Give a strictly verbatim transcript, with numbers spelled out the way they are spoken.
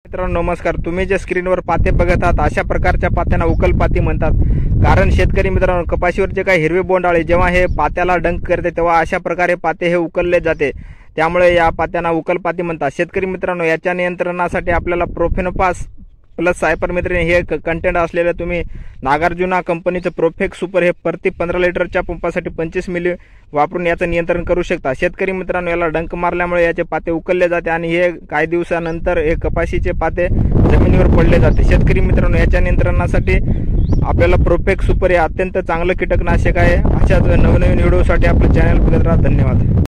मित्रांनो नमस्कार. तुम्ही जे स्क्रीनवर पाते बघत आहात अशा प्रकारच्या पात्यांना उकलपाती म्हणतात. कारण शेतकरी मित्रांनो कपाशीवर जे काही हिरवे बोंडाळे जेव्हा हे पात्याला डंक करते तेव्हा अशा प्रकारे पाते हे उकलले जाते, त्यामुळे या पात्यांना उकलपाती म्हणतात. शेतकरी मित्रांनो याच्या नियंत्रणासाठी आपल्याला प्रोफेनोफास प्लस सायपरमेथ्रिन हे कंटेंट असलेले तुम्ही नागार्जुना कंपनीचं प्रोफेक्स सुपर हे प्रति पंधरा लिटरच्या पंपासाठी पंचवीस मिली वापरून याचं नियंत्रण करू शकता. शेतकरी मित्रांनो याला डंक मारल्यामुळे याचे पाते उकलले जाते आणि हे काही दिवसानंतर हे कपाशीचे पाते जमिनीवर पडले जाते. शेतकरी मित्रांनो याच्या नियंत्रणासाठी आपल्याला प्रोफेक्स सुपर हे अत्यंत चांगलं कीटकनाशक आहे. अशाच नवनवीन व्हिडिओसाठी आपलं चॅनल बघत राहा. धन्यवाद.